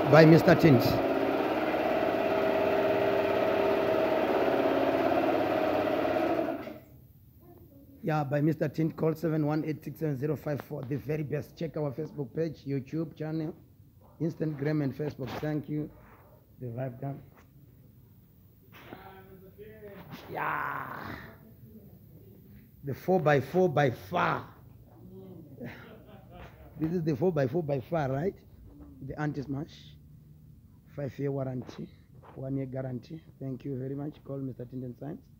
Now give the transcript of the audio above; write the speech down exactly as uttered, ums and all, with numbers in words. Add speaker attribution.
Speaker 1: by Mister Tint. Yeah, by Mister Tint. Call seven one eight six seven zero five four. The very best. Check our Facebook page, YouTube channel, Instagram, and Facebook. Thank you. The vibe done. Yeah. The four by four by far. This is the four by four by far, right? The anti-smash. Five year warranty. One year guarantee. Thank you very much. Call Mister Tint and Science.